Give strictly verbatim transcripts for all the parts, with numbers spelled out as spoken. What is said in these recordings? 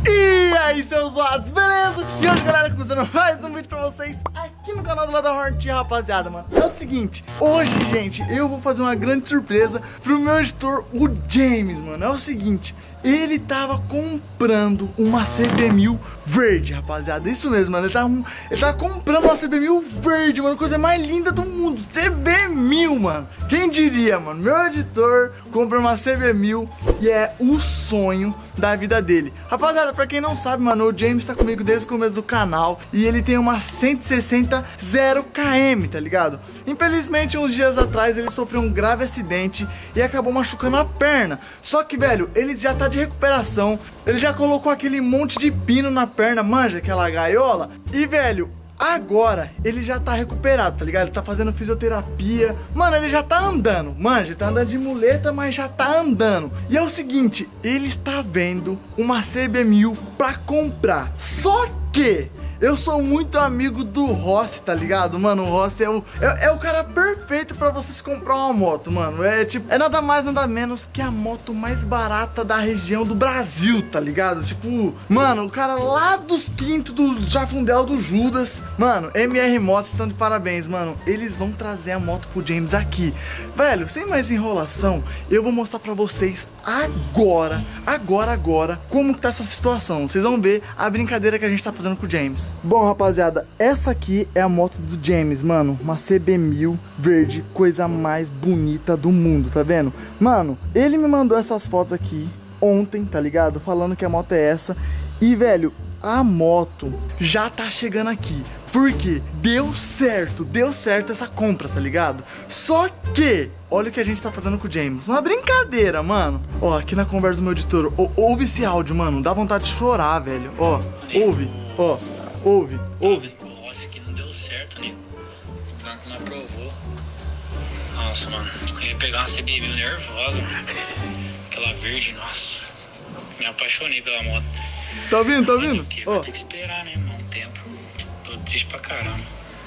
E aí, seus zoados, beleza? E hoje, galera, começando mais um vídeo pra vocês aqui no canal do Lado da Hornet, rapaziada, mano. É o seguinte, hoje, gente, eu vou fazer uma grande surpresa pro meu editor, o James, mano. É o seguinte, ele tava comprando uma C B mil verde, rapaziada. Isso mesmo, mano, ele tava, ele tava comprando uma C B mil verde, mano, coisa mais linda do mundo. C B mil, mano. Quem diria, mano, meu editor compra uma C B mil e é o sonho da vida dele. Rapaziada, pra quem não sabe, mano, o James tá comigo desde o começo do canal e ele tem uma cento e sessenta zero quilômetros, tá ligado? Infelizmente, uns dias atrás ele sofreu um grave acidente e acabou machucando a perna. Só que, velho, ele já tá de recuperação, ele já colocou aquele monte de pino na perna, manja, aquela gaiola. E, velho, agora ele já tá recuperado, tá ligado? Ele tá fazendo fisioterapia. Mano, ele já tá andando. Mano, ele tá andando de muleta, mas já tá andando. E é o seguinte, ele está vendo uma C B mil pra comprar. Só que eu sou muito amigo do Rossi, tá ligado? Mano, o Rossi é o, é, é o cara perfeito pra vocês comprar uma moto, mano. É tipo, é nada mais, nada menos que a moto mais barata da região do Brasil, tá ligado? Tipo, mano, o cara lá dos quintos do Jafundel do Judas. Mano, M R Motos estão de parabéns, mano. Eles vão trazer a moto pro James aqui. Velho, sem mais enrolação, eu vou mostrar pra vocês agora, agora, agora, como que tá essa situação. Vocês vão ver a brincadeira que a gente tá fazendo com o James. Bom, rapaziada, essa aqui é a moto do James, mano. Uma C B mil verde, coisa mais bonita do mundo, tá vendo? Mano, ele me mandou essas fotos aqui ontem, tá ligado? Falando que a moto é essa. E, velho, a moto já tá chegando aqui. Porque deu certo, deu certo essa compra, tá ligado? Só que, olha o que a gente tá fazendo com o James. Uma brincadeira, mano. Ó, aqui na conversa do meu editor, ó, ouve esse áudio, mano. Dá vontade de chorar, velho. Ó, ouve, ó. Ouve, ouve. Com o Rossi que não deu certo, né? O banco não aprovou. Nossa, mano. Eu ia pegar uma C B mil nervosa, mano. Aquela verde, nossa. Me apaixonei pela moto. Tá ouvindo, tá ouvindo? Mas o quê? Vai ter que esperar, né, mano? Um tempo. Tô triste pra caramba.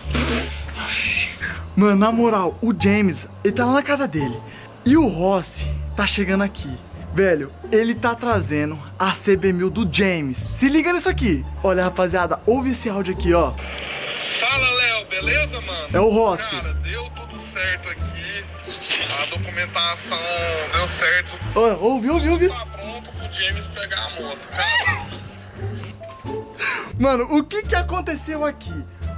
Ai. Mano, na moral, o James, ele tá lá na casa dele. E o Rossi tá chegando aqui. Velho, ele tá trazendo a C B mil do James. Se liga nisso aqui. Olha, rapaziada, ouve esse áudio aqui, ó. Fala, Léo, beleza, mano? É o Rossi. Cara, deu tudo certo aqui. A documentação deu certo. Ó, ouve, ouve, ouve. Tá pronto pro James pegar a moto, cara. Mano, o que que aconteceu aqui?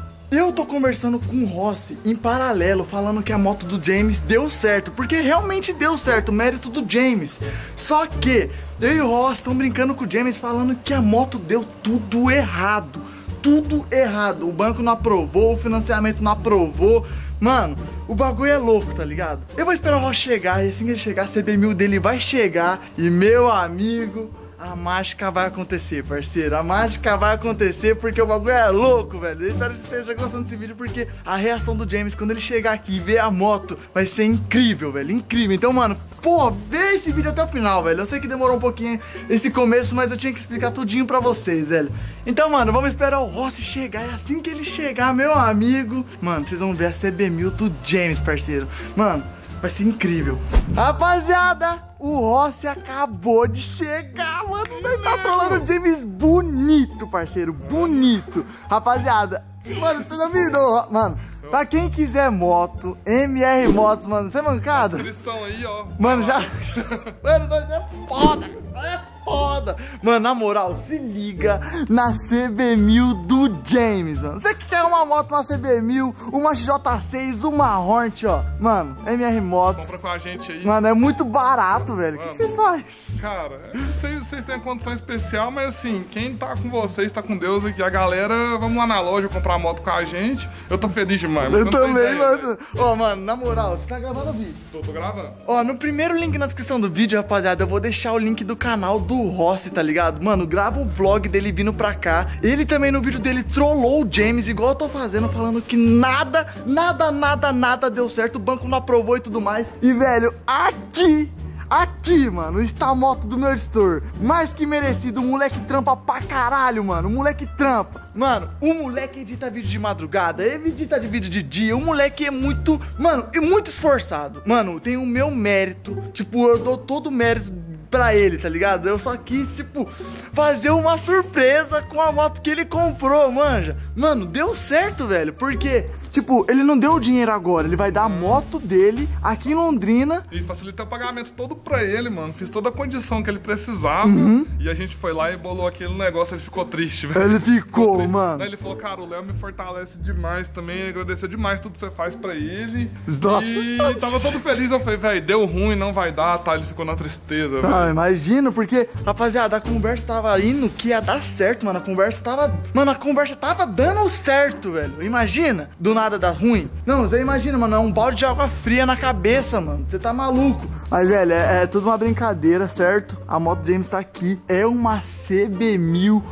Eu tô conversando com o Rossi em paralelo, falando que a moto do James deu certo, porque realmente deu certo, mérito do James. Só que eu e o Rossi estão brincando com o James, falando que a moto deu tudo errado. Tudo errado, o banco não aprovou, o financiamento não aprovou. Mano, o bagulho é louco, tá ligado? Eu vou esperar o Rossi chegar, e assim que ele chegar, a C B mil dele vai chegar. E meu amigo, a mágica vai acontecer, parceiro. A mágica vai acontecer porque o bagulho é louco, velho. Eu espero que vocês estejam gostando desse vídeo, porque a reação do James quando ele chegar aqui e ver a moto vai ser incrível, velho. Incrível. Então, mano, pô, vê esse vídeo até o final, velho. Eu sei que demorou um pouquinho esse começo, mas eu tinha que explicar tudinho pra vocês, velho. Então, mano, vamos esperar o Rossi chegar. E assim que ele chegar, meu amigo, mano, vocês vão ver a C B mil do James, parceiro. Mano, vai ser incrível. Rapaziada, o Rossi acabou de chegar, mano. Ele tá trolando o James bonito, parceiro. Bonito. Rapaziada, mano, vocês não viram? Mano, pra quem quiser moto, M R Motos, mano, você é mancada? Inscrição aí, ó. Mano, já... Mano, nós é foda. É foda. Mano, na moral, se liga na C B mil do James, mano. Você que quer uma moto, uma C B mil, uma X J seis, uma Hornet, ó. Mano, M R Motos. Compra com a gente aí. Mano, é muito barato, velho. O que vocês fazem? Cara, vocês, vocês têm condição especial, mas assim, quem tá com vocês, tá com Deus aqui. A galera, vamos lá na loja comprar moto com a gente. Eu tô feliz demais. Eu também, mano. Ó, mano, na moral, você tá gravando o vídeo? Tô, tô gravando. Ó, no primeiro link na descrição do vídeo, rapaziada, eu vou deixar o link do canal do Rossi, tá ligado? Mano, grava o vlog dele vindo pra cá. Ele também no vídeo dele trollou o James, igual eu tô fazendo, falando que nada, nada, nada, nada deu certo. O banco não aprovou e tudo mais. E, velho, aqui... Aqui, mano, está a moto do meu editor. Mais que merecido, o moleque trampa pra caralho, mano. O moleque trampa. Mano, o moleque edita vídeo de madrugada, ele edita de vídeo de dia. O moleque é muito, mano, é muito esforçado. Mano, tem o meu mérito. Tipo, eu dou todo o mérito pra ele, tá ligado? Eu só quis, tipo, fazer uma surpresa com a moto que ele comprou, manja. Mano, deu certo, velho, porque, tipo, ele não deu o dinheiro agora, ele vai dar a moto dele aqui em Londrina. E facilitei o pagamento todo pra ele, mano. Fiz toda a condição que ele precisava. Uhum. E a gente foi lá e bolou aquele negócio, ele ficou triste, velho. Ele ficou, triste. mano. Aí ele falou, cara, o Léo me fortalece demais também, agradeceu demais tudo que você faz pra ele. Nossa. E tava todo feliz, eu falei, velho, deu ruim, não vai dar, tá? Ele ficou na tristeza, velho. Ah, imagino, porque, rapaziada, a conversa tava indo que ia dar certo, mano. A conversa tava... Mano, a conversa tava dando certo, velho. Imagina, do nada dar ruim. Não, você imagina, mano, é um balde de água fria na cabeça, mano. Você tá maluco. Mas, velho, é, é tudo uma brincadeira, certo? A moto James tá aqui. É uma C B mil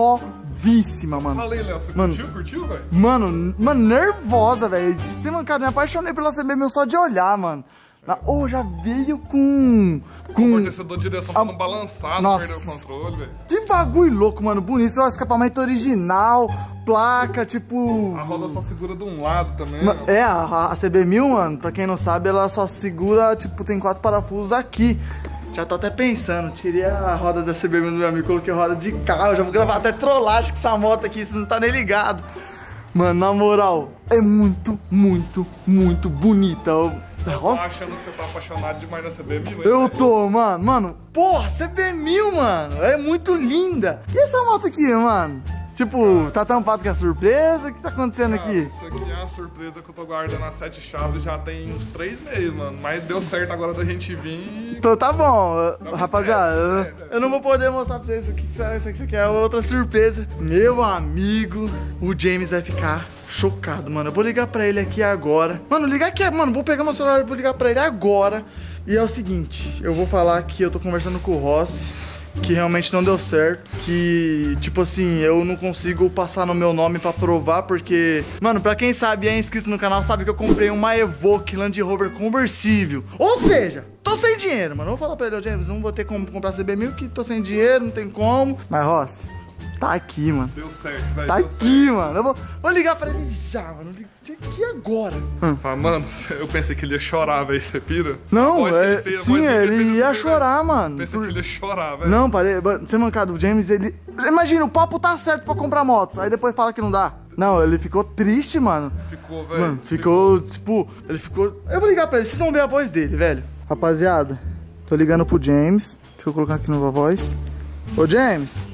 novíssima, mano. Falei, Léo, você mano, curtiu, curtiu, velho? Mano, mano, nervosa, velho. Você, mano, cara, me apaixonei pela C B mil só de olhar, mano. Oh, já veio com... com amortecedor de direção pra não balançar, não perder o controle, velho. Que bagulho louco, mano. Bonito. Ó, escapamento original, placa, tipo... A roda só segura de um lado também. Ma é, a, a C B mil, mano, pra quem não sabe, ela só segura, tipo, tem quatro parafusos aqui. Já tô até pensando, tirei a roda da C B mil do meu amigo, coloquei a roda de carro. Já vou gravar até trollagem com essa moto aqui, vocês não tá nem ligado. Mano, na moral, é muito, muito, muito bonita. Eu... Eu tô achando que você tá apaixonado demais na C B mil, hein? Eu tô, mano. Mano, porra, C B mil, mano. É muito linda. E essa moto aqui, mano? Tipo, tá tampado que é surpresa? O que tá acontecendo Cara, aqui? Isso aqui é uma surpresa que eu tô guardando as sete chaves já tem uns três meses, mano. Mas deu certo agora da gente vir. Então tá bom, Não, rapaziada. mistério, Eu, mistério. eu não vou poder mostrar pra vocês isso aqui, que isso aqui, isso aqui é outra surpresa. Meu amigo, o James vai ficar chocado, mano. Eu vou ligar pra ele aqui agora. Mano, ligar aqui, mano. Vou pegar meu celular e vou ligar pra ele agora. E é o seguinte, eu vou falar que eu tô conversando com o Rossi, que realmente não deu certo, que, tipo assim, eu não consigo passar no meu nome pra provar, porque, mano, pra quem sabe e é inscrito no canal, sabe que eu comprei uma Evoque Land Rover conversível. Ou seja, tô sem dinheiro, mano. Eu vou falar pra ele, ô James, não vou ter como comprar C B mil, que tô sem dinheiro, não tem como. Mas, Rossi, tá aqui, mano. Deu certo, velho. Tá deu aqui, certo. mano. Eu vou, vou ligar pra ele já, mano. Aqui agora. Hum. Fala, mano, eu pensei que ele ia chorar, velho. Você pira? Não, A voz que é, ele fez, a sim, voz que ele fez, ia você chorar, vê, mano. Pensei Por- que ele ia chorar, velho. Não, parei. Você mancado, o James, ele... Imagina, o papo tá certo pra comprar moto, aí depois fala que não dá. Não, ele ficou triste, mano. Ficou, velho. Mano, ficou, tipo... Ele ficou... Eu vou ligar pra ele, vocês vão ver a voz dele, velho. Rapaziada, tô ligando pro James. Deixa eu colocar aqui nova voz. Ô, James.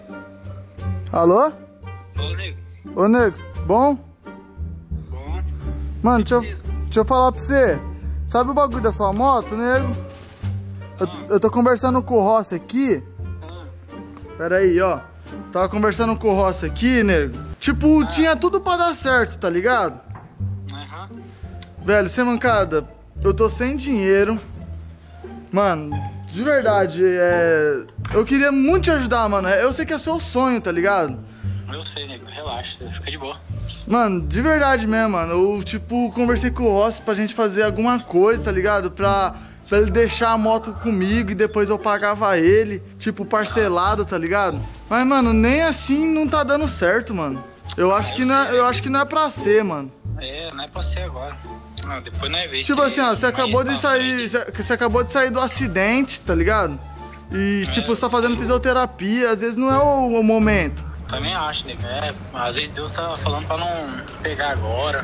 Alô? Ô, nego. Ô, Nex, bom? Bom. Mano, deixa eu, deixa eu falar pra você. Sabe o bagulho da sua moto, nego? Eu, eu tô conversando com o Rossi aqui. Ah, Pera aí, ó. Tava conversando com o Rossi aqui, nego. Tipo, tinha tudo pra dar certo, tá ligado? aham. Velho, sem mancada, eu tô sem dinheiro. Mano, de verdade, é... Eu queria muito te ajudar, mano. Eu sei que é seu sonho, tá ligado? Eu sei, nego. Relaxa, fica de boa. Mano, de verdade mesmo, mano. Eu, tipo, conversei com o Rossi pra gente fazer alguma coisa, tá ligado? Pra, pra ele deixar a moto comigo e depois eu pagava ele, tipo, parcelado, tá ligado? Mas, mano, nem assim não tá dando certo, mano. Eu acho que não é, eu acho que não é pra ser, mano. É, não é pra ser agora. Ah, depois não é vez. Tipo que- assim, ó, você mais acabou de pra sair, frente. você, você acabou de sair do acidente, tá ligado? E, tipo, você tá fazendo fisioterapia, às vezes não é o, o momento. Também acho, nego. É, às vezes Deus tá falando pra não pegar agora.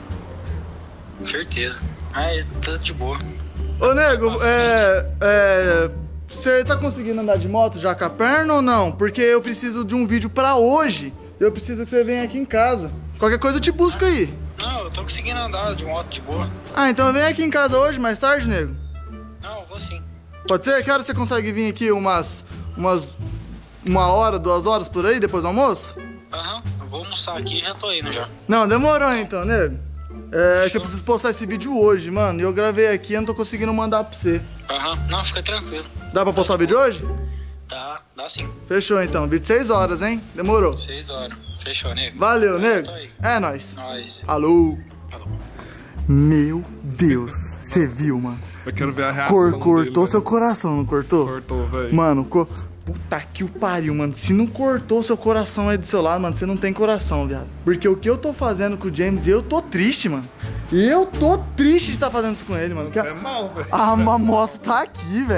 Certeza. Mas tudo de boa. Ô, nego, é, é, você tá conseguindo andar de moto já com a perna ou não? Porque eu preciso de um vídeo pra hoje. Eu preciso que você venha aqui em casa. Qualquer coisa eu te busco aí. Não, eu tô conseguindo andar de moto de boa. Ah, então vem aqui em casa hoje, mais tarde, nego. Não, eu vou sim. Pode ser? Que hora você consegue vir aqui? Umas, umas, uma hora, duas horas por aí, depois do almoço? Aham, eu vou almoçar aqui e já tô indo já. Não, demorou então, nego. É que eu preciso postar esse vídeo hoje, mano. E eu gravei aqui e eu não tô conseguindo mandar pra você. Aham, não, fica tranquilo. Dá pra postar o vídeo hoje? Tá, dá sim. Fechou então. Vídeo seis horas, hein? Demorou. Seis horas. Fechou, nego. Valeu, Eu nego. tô aí. É nóis. Nós. Alô. Falou. Meu Deus, você viu, mano? Eu quero ver a reação Cor, dele, cortou velho. seu coração, não cortou? Cortou, velho. Mano, co... puta que o pariu, mano. Se não cortou seu coração aí do seu lado, mano, você não tem coração, viado. Porque o que eu tô fazendo com o James, eu tô triste, mano. Eu tô triste de estar fazendo isso com ele, mano. Você é mal, velho. A, a moto tá aqui, velho.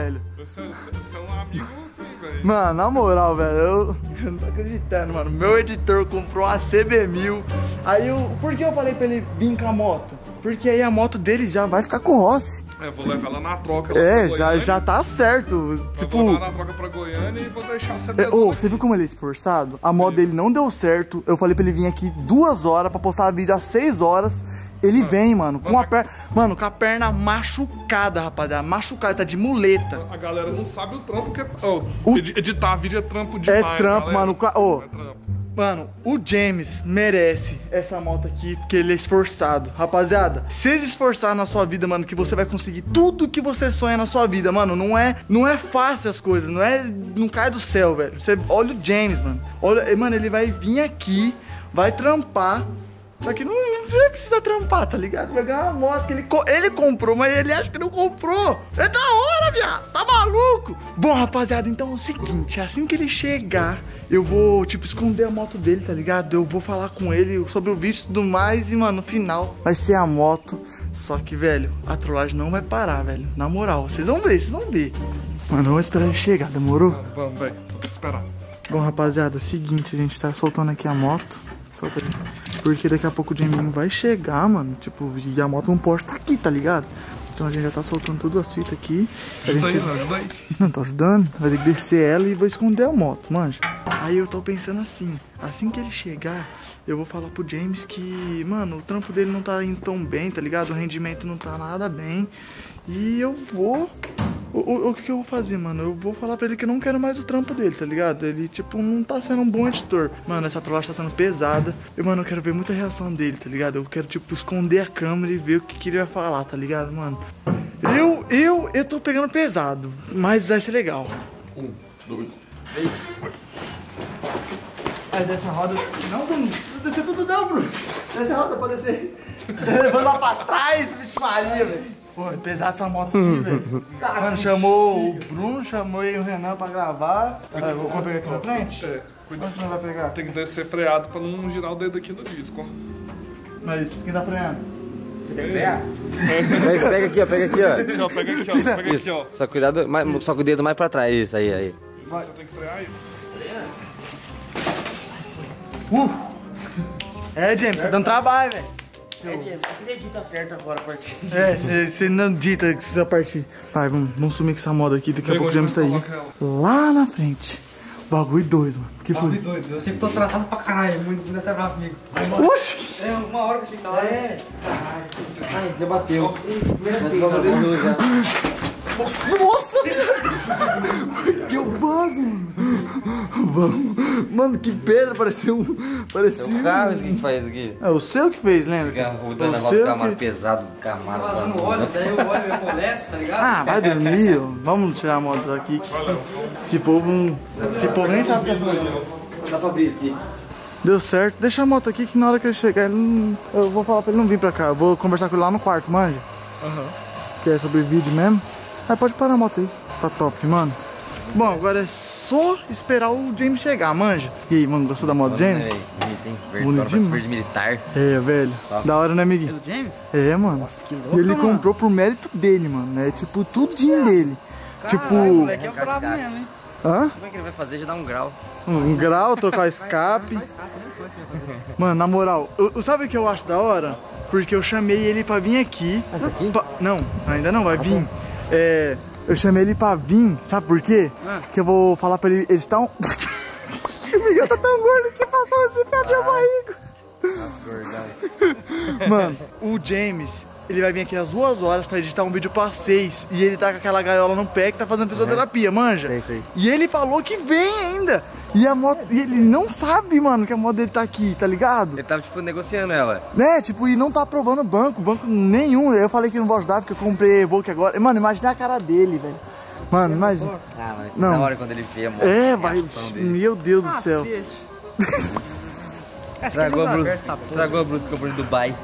Você, você é um amigo assim, velho. Mano, na moral, velho, eu, eu não tô acreditando, mano. Meu editor comprou uma C B mil. Aí eu. Por que eu falei pra ele vir com a moto? Porque aí a moto dele já vai ficar com o Rossi. É, vou levar ela na troca. Lá É, já, já tá certo. Eu Tipo. vou levar na troca pra Goiânia e vou deixar a C B É, ô, você viu como ele é esforçado? A moto dele não deu certo. Eu falei pra ele vir aqui duas horas pra postar vídeo às seis horas. Ele vem, mano, com a perna. Mano, com a perna machucada, rapaziada. Machucada, tá de muleta. A galera não sabe o trampo que é. Oh, O- editar vídeo é trampo É demais. trampo, galera. mano. Ô, É trampo. mano, o James merece essa moto aqui porque ele é esforçado. Rapaziada, se esforçar na sua vida, mano, que você vai conseguir tudo que você sonha na sua vida, mano. Não é, não é fácil as coisas, não é, não cai do céu, velho. Você olha o James, mano. Olha, mano, ele vai vir aqui, vai trampar. Só que não, não precisa trampar, tá ligado? Vai ganhar uma moto que ele, co- ele comprou, mas ele acha que não comprou. É da hora, viado. Tá maluco? Bom, rapaziada, então é o seguinte. Assim que ele chegar, eu vou, tipo, esconder a moto dele, tá ligado? Eu vou falar com ele sobre o vídeo e tudo mais. E, mano, no final vai ser a moto. Só que, velho, a trollagem não vai parar, velho. Na moral, vocês vão ver, vocês vão ver. Mano, vamos esperar ele chegar, demorou? Vamos, velho. Esperar. Bom, rapaziada, seguinte, a gente tá soltando aqui a moto. Solta ali. Porque daqui a pouco o Jamie vai chegar, mano. Tipo, e a moto não pode tá aqui, tá ligado? Então a gente já tá soltando tudo as fitas aqui. A Ajuda gente... aí, ajuda aí. Não, tô ajudando. Vai ter que descer ela e vou esconder a moto, manja. Aí eu tô pensando assim, assim que ele chegar, eu vou falar pro James que, mano, o trampo dele não tá indo tão bem, tá ligado? O rendimento não tá nada bem. E eu vou... O, o, o que que eu vou fazer, mano? Eu vou falar pra ele que eu não quero mais o trampo dele, tá ligado? Ele, tipo, não tá sendo um bom editor. Mano, essa trollagem tá sendo pesada. E, mano, eu quero ver muita reação dele, tá ligado? Eu quero, tipo, esconder a câmera e ver o que, que ele vai falar, tá ligado, mano? Eu, eu, eu tô pegando pesado, mas vai ser legal. Um, dois, três. Aí desce a roda. Não, Bruno, não precisa descer tudo não, Bruno. Desce a roda pra descer. Levando lá pra trás, bicho Maria, velho. Pô, é pesado essa moto aqui, velho. Mano, chamou o Bruno, chamou aí o Renan pra gravar. Ah, vou vou pegar aqui na frente? É, cuidado. Onde não vai pegar? Tem que descer freado pra não girar o dedo aqui no disco, ó. Mas quem tá freando? Pega, pega aqui, ó, pega aqui, ó. Aqui, ó, pega aqui, ó, pega Isso, aqui, ó. só cuidado, mais, só com o dedo mais pra trás, isso aí, aí. Você tem que frear aí. Uh! É, James, tá dando trabalho, velho. É, James, acredita certo agora a partir. É, você não dita que precisa partir. Vai, vamos, vamos sumir com essa moda aqui, daqui a pouco o James tá aí. Lá na frente. Bagulho doido, mano. Que foi? Doido, eu sempre tô traçado pra caralho, muito, muito até bravo comigo. Oxi! É, uma hora que eu cheguei lá. É, Ai, já bateu. Já desvalorizou já. Nossa, nossa! Que o vaso, mano. Vamos. Mano, que pedra, parecia um... Parecia É o carro esse que faz isso aqui. É o seu que fez, lembra? Fica rodando O a volta seu do Camaro que... pesado, do Camaro. vazando óleo, daí o óleo me amolece, tá ligado? Ah, vai dormir, ó. Vamos tirar a moto daqui. Que esse, esse povo... não- Esse povo nem sabe o que é fazer. Dá pra abrir isso aqui. Deu certo. Deixa a moto aqui que na hora que ele chegar, ele não... eu vou falar pra ele não vir pra cá. Eu vou conversar com ele lá no quarto, manja. Aham. Que é sobre vídeo mesmo. Aí pode parar a moto aí. Tá top, mano. Bom, agora é só esperar o James chegar, manja. E aí, mano, gostou da moto do James? É, bonito, hein? Verde, Bonito agora parece demais. verde militar. É, velho. Top. Da hora, né, amiguinho? Do James? É, mano. Nossa, que E louco, ele mano. comprou por mérito dele, mano. É tipo tudinho dele. Tipo, moleque é Arrancar bravo escape. mesmo, hein? hã? Como é que ele vai fazer? Já dá um grau. Um grau, trocar o escape. Mano, na moral, eu, eu- sabe o que eu acho da hora? Porque eu chamei ele pra vir aqui. Ah, tá aqui? Pa- Não, ainda não, vai vir. É, eu chamei ele pra vir, sabe por quê? Que eu vou falar pra ele, eles estão... O Miguel tá tão gordo que passou assim pra minha barriga. Gordão. Mano, o James, ele vai vir aqui às duas horas pra editar um vídeo pra seis. E ele tá com aquela gaiola no pé que tá fazendo fisioterapia, manja? Sei, sei. E ele falou que vem ainda. E a moto, e ele não sabe, mano, que a moto dele tá aqui, tá ligado? Ele tava, tipo, negociando ela. Né, tipo, e não tá aprovando banco, banco nenhum. Eu falei que não vou ajudar porque eu comprei Evoque agora. Mano, imagina a cara dele, velho. Mano, imagina. Ah, mas Não. na hora quando ele vê a moto. É, a vai. reação dele. Meu Deus do céu. Estragou a blusa. Estragou a blusa que eu comprei em Dubai.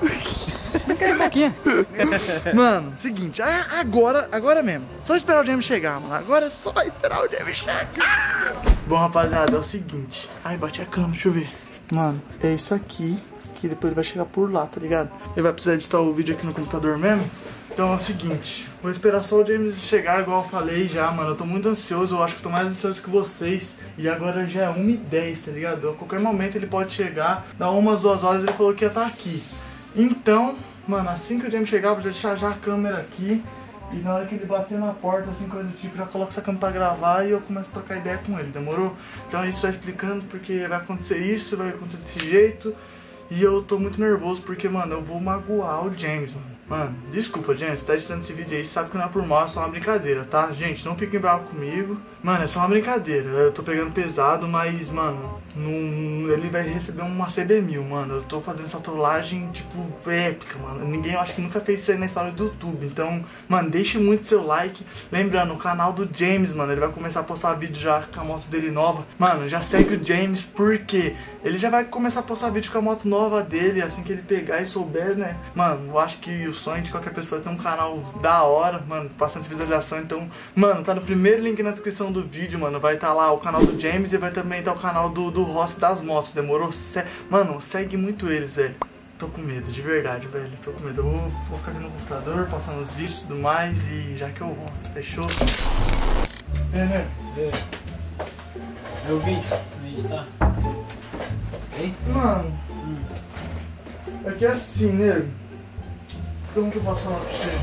Mano, seguinte, a- agora, agora mesmo. Só esperar o James chegar, mano. Agora é só esperar o James chegar. Bom, rapaziada, é o seguinte. Ai, bati a cama, deixa eu ver. Mano, é isso aqui que depois ele vai chegar por lá, tá ligado? Ele vai precisar editar o vídeo aqui no computador mesmo. Então Então é o seguinte, vou esperar só o James chegar, igual eu falei já, mano. Eu tô muito ansioso, eu acho que eu tô mais ansioso que vocês. E agora já é uma e dez, tá ligado? A qualquer momento ele pode chegar, dá umas, duas horas ele falou que ia estar aqui. Então, mano, assim que o James chegar, eu vou deixar já a câmera aqui. E na hora que ele bater na porta, assim, coisa do tipo, já coloco essa câmera pra gravar e eu começo a trocar ideia com ele, demorou? Então é isso, só explicando porque vai acontecer isso, vai acontecer desse jeito. E eu tô muito nervoso porque, mano, eu vou magoar o James, mano. Mano, desculpa, James, você tá editando esse vídeo aí, sabe que não é por mal, é só uma brincadeira, tá? Gente, não fiquem bravos comigo. Mano, é só uma brincadeira, eu tô pegando pesado, mas, mano, não, ele vai receber uma C B mil, mano. Eu tô fazendo essa trollagem, tipo, épica, mano. Ninguém, eu acho que nunca fez isso aí na história do YouTube. Então, mano, deixe muito seu like. Lembrando, o canal do James, mano, ele vai começar a postar vídeo já com a moto dele nova. Mano, já segue o James, porque ele já vai começar a postar vídeo com a moto nova dele, assim que ele pegar e souber, né? Mano, eu acho que o sonho de qualquer pessoa é ter um canal da hora, mano, bastante visualização. Então, mano, tá no primeiro link na descrição do vídeo, mano. Vai estar tá lá o canal do James e vai também estar tá o canal do, do Rossi das motos, demorou? Se... Mano, segue muito eles, velho. Tô com medo, de verdade, velho. Tô com medo. Eu vou, vou ficar aqui no computador, passando os vídeos e tudo mais. E já que eu volto, fechou? É, né? É. É o vídeo, a gente tá. Ei? Mano, Hum. é que é assim, nego. Como que eu posso falar pra você?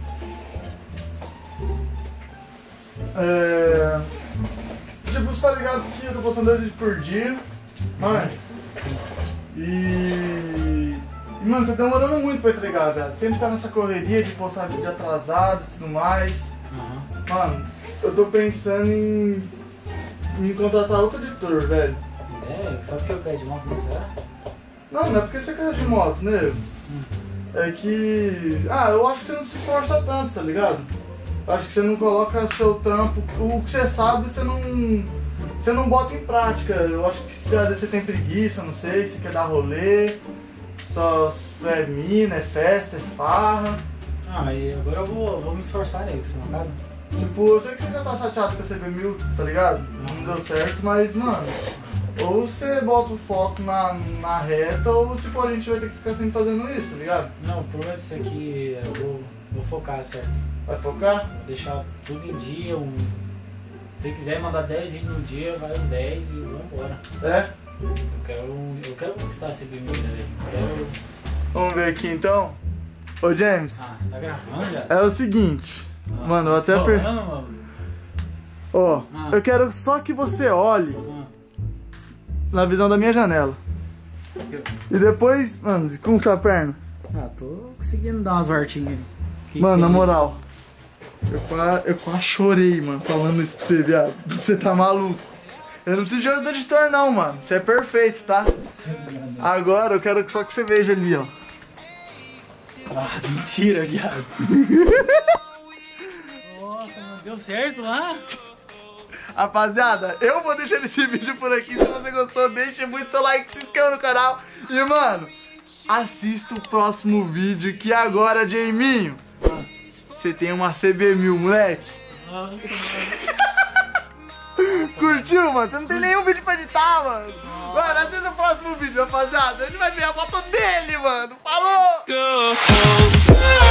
É... Tipo, você tá ligado que eu tô postando dois vídeos por dia, mano. E... e... mano, tá demorando muito pra entregar, velho. Sempre tá nessa correria de postar vídeo atrasado e tudo mais. Uhum. Mano, eu tô pensando em... em contratar outro editor, velho. É, sabe que eu quero de moto, não será? Não, não é porque você quer de moto, né? Hum. É que... ah, eu acho que você não se esforça tanto, tá ligado? Eu acho que você não coloca seu trampo... o que você sabe, você não... você não bota em prática. Eu acho que se você tem preguiça, não sei, se quer dar rolê, só é mina, é festa, é farra. Ah, mas agora eu vou, vou me esforçar aí, você não cabe? Tipo, eu sei que você já tá chateado com a C B mil, tá ligado? Não deu certo, mas, mano... ou você bota o foco na, na reta, ou tipo, a gente vai ter que ficar sempre fazendo isso, tá ligado? Não, prometo isso aqui, eu vou, vou focar, certo? Vai focar? Vou deixar tudo em dia, um... se você quiser mandar dez vídeos no dia, vai os dez e vambora. É? Eu quero, eu quero conquistar a C B mil, né, velho? Eu quero... Vamos ver aqui então. Ô James, Ah, você tá gravando já? é o seguinte, Ah, mano, eu até tô per... falando, mano. Ó, Ah. eu quero só que você olhe Ah, na visão da minha janela. E depois, mano, como tá a perna? Ah, tô conseguindo dar umas voltinhas. Que Mano, na que- moral, eu quase, eu quase chorei, mano, falando isso pra você, viado. Você tá maluco. Eu não preciso de ajuda de editor não, mano. Você é perfeito, tá? Agora eu quero só que você veja ali, ó. Ah, mentira, viado. Nossa, não deu certo lá? Rapaziada, eu vou deixando esse vídeo por aqui. Se você gostou, deixe muito seu like, se inscreva no canal. E, mano, assista o próximo vídeo que agora, Jaiminho, você tem uma C B mil, moleque. Nossa, Curtiu, mano? Você não tem nenhum vídeo pra editar, mano. Mano, assista o próximo vídeo, rapaziada. A gente vai ver a foto dele, mano. Falou! Go.